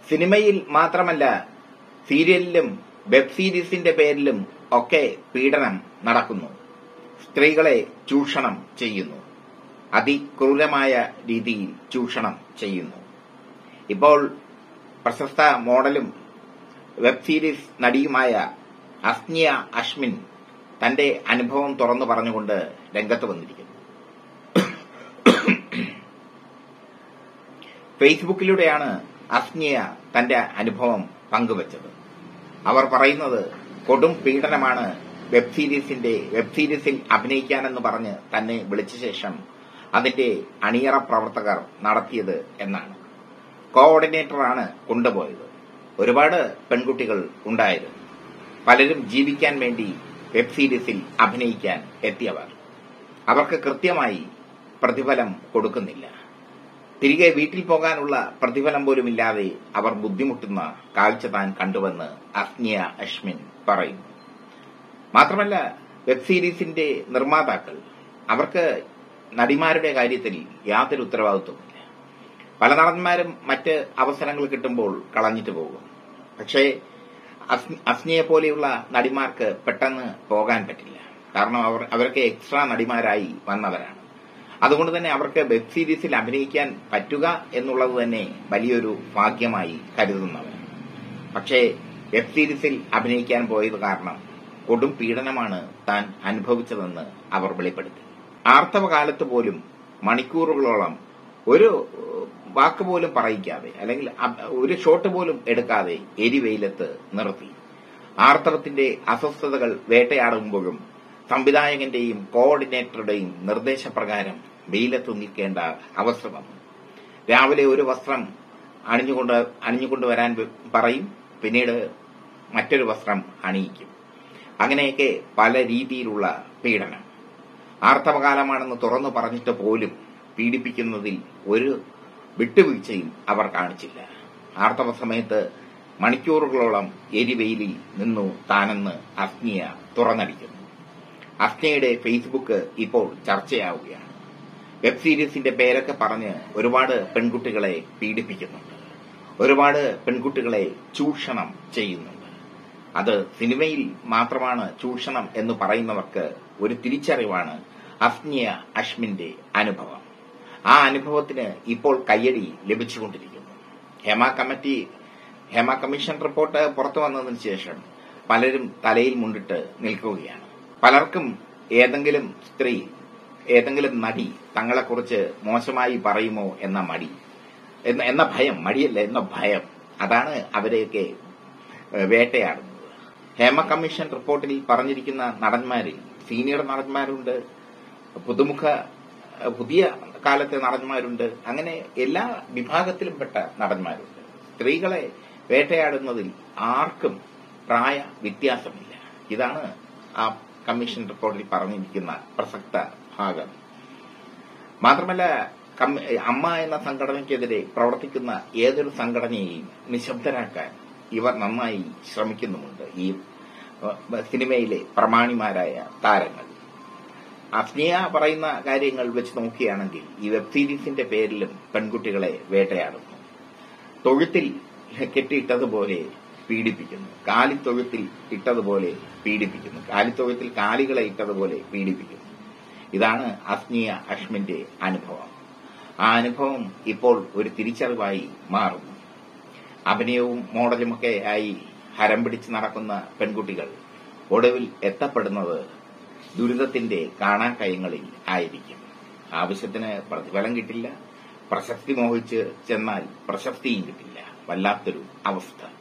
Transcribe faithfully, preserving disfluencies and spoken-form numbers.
സിനിമയിൽ മാത്രമല്ല സീരിയലിലും വെബ് സീരീസിന്റെ പേരിലും ഒക്കെ പീഡനം നടക്കുന്നു. സ്ത്രീകളെ ചൂഷണം ചെയ്യുന്നു. അതിക്രൂരമായ രീതിയിൽ ചൂഷണം ചെയ്യുന്നു. ഇപ്പോൾ പ്രശസ്ത മോഡലും വെബ് സീരീസ് നടിയുമായ അസ്നിയ അഷ്മിൻ തന്റെ അനുഭവം തുറന്നു പറഞ്ഞുകൊണ്ട് രംഗത്ത് വന്നിരിക്കുന്നു. ഫേസ്ബുക്കിലൂടെയാണ് അസ്നിയ തന്റെ അനുഭവം പങ്കുവച്ചത്. അവർ പറയുന്നത് കൊടും പീഡനമാണ് വെബ് സീരീസിന്റെ വെബ് സീരീസിൽ അഭിനയിക്കാനെന്ന് പറഞ്ഞ് തന്നെ വിളിച്ച ശേഷം അതിന്റെ അണിയറ പ്രവർത്തകർ നടത്തിയത് എന്നാണ്. കോഓർഡിനേറ്ററാണ് കൊണ്ടുപോയത്. ഒരുപാട് പെൺകുട്ടികൾ ഉണ്ടായിരുന്നു. പലരും ജീവിക്കാൻ വേണ്ടി വെബ് സീരീസിൽ അഭിനയിക്കാൻ എത്തിയവർ. അവർക്ക് കൃത്യമായി പ്രതിഫലം കൊടുക്കുന്നില്ല. തിരികെ വീട്ടിൽ പോകാനുള്ള പ്രതിഫലം പോലുമില്ലാതെ അവർ ബുദ്ധിമുട്ടുന്ന കാഴ്ച താൻ കണ്ടുവെന്ന് അസ്നിയ അഷ്മിൻ പറയുന്നു. മാത്രമല്ല, വെബ് സീരീസിന്റെ നിർമ്മാതാക്കൾ അവർക്ക് നടിമാരുടെ കാര്യത്തിൽ യാതൊരു ഉത്തരവാദിത്വമില്ല. പല നടന്മാരും മറ്റ് അവസരങ്ങൾ കിട്ടുമ്പോൾ കളഞ്ഞിട്ട് പോകും. പക്ഷേ അസ്നിയെ പോലെയുള്ള നടിമാർക്ക് പെട്ടെന്ന് പോകാൻ പറ്റില്ല. കാരണം അവർ അവർക്ക് എക്സ്ട്രാ നടിമാരായി വന്നവരാണ്. അതുകൊണ്ട് തന്നെ അവർക്ക് വെബ് സീരീസിൽ അഭിനയിക്കാൻ പറ്റുക എന്നുള്ളത് തന്നെ വലിയൊരു ഭാഗ്യമായി കരുതുന്നവരാണ്. പക്ഷേ വെബ് സീരീസിൽ അഭിനയിക്കാൻ പോയത് കാരണം കൊടും പീഡനമാണ് താൻ അനുഭവിച്ചതെന്ന് അവർ വെളിപ്പെടുത്തി. ആർത്തവകാലത്ത് പോലും മണിക്കൂറുകളോളം ഒരു വാക്ക് പോലും പറയിക്കാതെ അല്ലെങ്കിൽ ഒരു ഷോട്ട് പോലും എടുക്കാതെ എരിവെയിലത്ത് നിർത്തി. ആർത്തവത്തിന്റെ അസ്വസ്ഥതകൾ വേട്ടയാടുമ്പോഴും സംവിധായകന്റെയും കോഓർഡിനേറ്ററുടെയും നിർദ്ദേശപ്രകാരം വെയിലത്ത് നിൽക്കേണ്ട അവസ്ഥ വന്നു. രാവിലെ ഒരു വസ്ത്രം അണിഞ്ഞുകൊണ്ട് അണിഞ്ഞുകൊണ്ടുവരാൻ പറയും, പിന്നീട് മറ്റൊരു വസ്ത്രം അണിയിക്കും. അങ്ങനെയൊക്കെ പല രീതിയിലുള്ള പീഡനം. ആർത്തവകാലമാണെന്ന് തുറന്നു പറഞ്ഞിട്ട് പോലും പീഡിപ്പിക്കുന്നതിൽ ഒരു വിട്ടുവീഴ്ചയും അവർ കാണിച്ചില്ല. ആർത്തവ സമയത്ത് മണിക്കൂറുകളോളം എരിവെയിലിൽ നിന്നു താനെന്ന് അസ്നിയ തുറന്നടിക്കുന്നു. അസ്നിയയുടെ ഫേസ്ബുക്ക് ഇപ്പോൾ ചർച്ചയാവുകയാണ്. വെബ് സീരീസിന്റെ പേരൊക്കെ പറഞ്ഞ് ഒരുപാട് പെൺകുട്ടികളെ പീഡിപ്പിക്കുന്നുണ്ട്. ഒരുപാട് പെൺകുട്ടികളെ ചൂഷണം ചെയ്യുന്നുണ്ട്. അത് സിനിമയിൽ മാത്രമാണ് ചൂഷണം എന്ന് പറയുന്നവർക്ക് ഒരു തിരിച്ചറിവാണ് അസ്നിയ അഷ്മിന്റെ അനുഭവം. ആ അനുഭവത്തിന് ഇപ്പോൾ കയ്യടി ലഭിച്ചുകൊണ്ടിരിക്കുന്നു. Hema committee Hema commission report പുറത്തു വന്നതിന് ശേഷം പലരും തലയിൽ മുണ്ടിട്ട് നിൽക്കുകയാണ്. പലർക്കും ഏതെങ്കിലും സ്ത്രീ, ഏതെങ്കിലും നടി തങ്ങളെക്കുറിച്ച് മോശമായി പറയുമോ എന്ന മടി എന്ന ഭയം, മടിയല്ല എന്ന ഭയം, അതാണ് അവരെയൊക്കെ വേട്ടയാടുന്നത്. ഹേമ കമ്മീഷൻ റിപ്പോർട്ടിൽ പറഞ്ഞിരിക്കുന്ന നടന്മാരിൽ സീനിയർ നടന്മാരുണ്ട്, പുതുമുഖ പുതിയ കാലത്തെ നടന്മാരുണ്ട്, അങ്ങനെ എല്ലാ വിഭാഗത്തിലും പെട്ട നടന്മാരുണ്ട്. സ്ത്രീകളെ വേട്ടയാടുന്നതിൽ ആർക്കും പ്രായ വ്യത്യാസമില്ല. ഇതാണ് ആ കമ്മീഷൻ റിപ്പോർട്ടിൽ പറഞ്ഞിരിക്കുന്ന പ്രസക്ത ഭാഗം. മാത്രമല്ല, അമ്മ എന്ന സംഘടനയ്ക്കെതിരെ പ്രവർത്തിക്കുന്ന ഏതൊരു സംഘടനയെയും നിശബ്ദരാക്കാൻ ഇവർ നന്നായി ശ്രമിക്കുന്നുമുണ്ട്. ഈ സിനിമയിലെ പ്രമാണിമാരായ താരങ്ങൾ. അസ്നിയ പറയുന്ന കാര്യങ്ങൾ വെച്ച് നോക്കുകയാണെങ്കിൽ ഈ വെബ് സീരീസിന്റെ പേരിലും പെൺകുട്ടികളെ വേട്ടയാടുന്നു. തൊഴുത്തിൽ കെട്ടിയിട്ടതുപോലെ പീഡിപ്പിക്കുന്നു. കാലിത്തൊഴുത്തിൽ ഇട്ടതുപോലെ പീഡിപ്പിക്കുന്നു. കാലിത്തൊഴുത്തിൽ കാലികളെ ഇട്ടതുപോലെ പീഡിപ്പിക്കുന്നു. ഇതാണ് അസ്നിയ അഷ്മിന്റെ അനുഭവം. ആ അനുഭവം ഇപ്പോൾ ഒരു തിരിച്ചറിവായി മാറുന്നു. അഭിനയവും മോഡലുമൊക്കെ ആയി ഹരം പിടിച്ച് നടക്കുന്ന പെൺകുട്ടികൾ ഒടുവിൽ എത്തപ്പെടുന്നത് ദുരിതത്തിന്റെ കാണാക്കയങ്ങളിൽ ആയിരിക്കും. ആവശ്യത്തിന് പ്രതിഫലം കിട്ടില്ല. പ്രശസ്തി മോഹിച്ച് ചെന്നാൽ പ്രശസ്തിയും കിട്ടില്ല. വല്ലാത്തൊരു അവസ്ഥ.